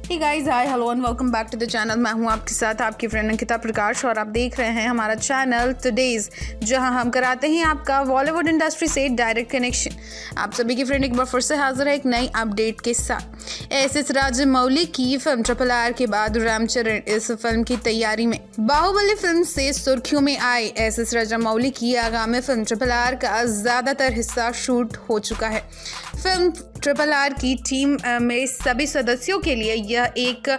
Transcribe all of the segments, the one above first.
Hey guys, hi, hello and welcome back to the channel. मैं हूं आपके साथ आपकी फ्रेंड अंकिता प्रकाश और आप देख रहे हैं हमारा चैनल टुडेज, जहां हम कराते हैं आपका बॉलीवुड इंडस्ट्री से डायरेक्ट कनेक्शन। आप सभी की फ्रेंड एक बार फिर से हाजिर है एक नई अपडेट के साथ। एस राजमौली की फिल्म RRR के बाद रामचरण इस फिल्म की तैयारी में। बाहुबली फिल्म से सुर्खियों में आए एस राजमौली की आगामी फिल्म RRR का ज्यादातर हिस्सा शूट हो चुका है। फिल्म RRR की टीम में सभी सदस्यों के लिए यह एक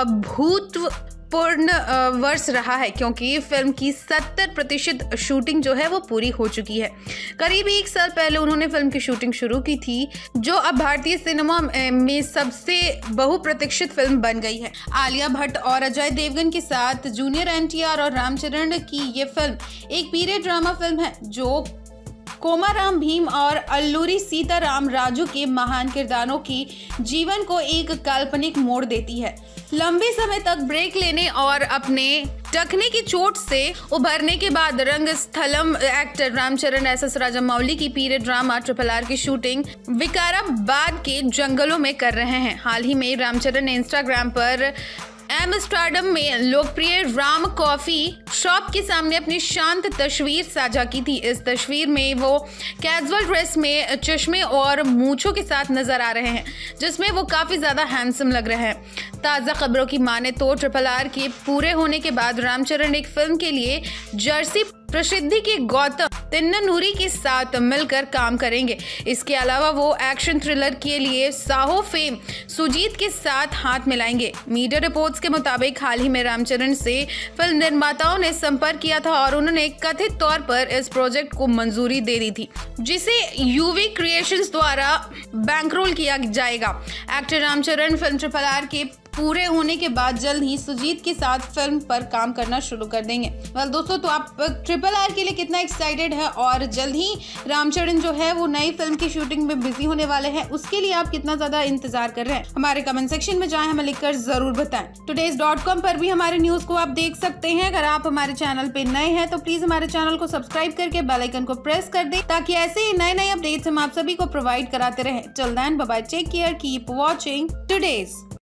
अभूतपूर्ण वर्ष रहा है, क्योंकि फिल्म की 70% शूटिंग जो है वो पूरी हो चुकी है। करीब 1 साल पहले उन्होंने फिल्म की शूटिंग शुरू की थी, जो अब भारतीय सिनेमा में सबसे बहुप्रतीक्षित फिल्म बन गई है। आलिया भट्ट और अजय देवगन के साथ जूनियर NTR और रामचरण की ये फिल्म एक पीरियड ड्रामा फिल्म है, जो कोमाराम भीम और अल्लूरी सीताराम राजू के महान किरदारों की जीवन को एक काल्पनिक मोड़ देती है। लंबे समय तक ब्रेक लेने और अपने टखने की चोट से उभरने के बाद रंगस्थलम एक्टर रामचरण एस राजमौली की पीरियड ड्रामा RRR की शूटिंग विकाराबाद के जंगलों में कर रहे हैं। हाल ही में रामचरण ने इंस्टाग्राम पर एम्स्टर्डम में लोकप्रिय राम कॉफी शॉप के सामने अपनी शांत तस्वीर साझा की थी। इस तस्वीर में वो कैजुअल ड्रेस में चश्मे और मूंछों के साथ नजर आ रहे हैं, जिसमें वो काफी ज्यादा हैंडसम लग रहे हैं। ताजा खबरों की माने तो RRR के पूरे होने के बाद रामचरण एक फिल्म के लिए जर्सी प्रसिद्धि के गौतम तिन्ननूरी के साथ मिलकर काम करेंगे। इसके अलावा वो एक्शन थ्रिलर के लिए साहो फेम सुजीत के साथ हाथ मिलाएंगे। मीडिया रिपोर्ट्स के मुताबिक हाल ही में रामचरण से फिल्म निर्माताओं ने संपर्क किया था और उन्होंने कथित तौर पर इस प्रोजेक्ट को मंजूरी दे दी थी, जिसे यूवी क्रिएशंस द्वारा बैंकरोल किया जाएगा। एक्टर रामचरण फिल्म RRR के पूरे होने के बाद जल्द ही सुजीत के साथ फिल्म पर काम करना शुरू कर देंगे। दोस्तों, तो आप RRR के लिए कितना एक्साइटेड है और जल्द ही रामचरण जो है वो नई फिल्म की शूटिंग में बिजी होने वाले हैं, उसके लिए आप कितना ज्यादा इंतजार कर रहे हैं? हमारे कमेंट सेक्शन में जाएं, हमें लिखकर जरूर बताएं। Todays.com पर भी हमारे न्यूज को आप देख सकते हैं। अगर आप हमारे चैनल पे नए हैं तो प्लीज हमारे चैनल को सब्सक्राइब करके बेल आइकन को प्रेस कर दें, ताकि ऐसे ही नए अपडेट्स हम आप सभी को प्रोवाइड कराते रहे। Till then, bye bye, take care, keep watching today's.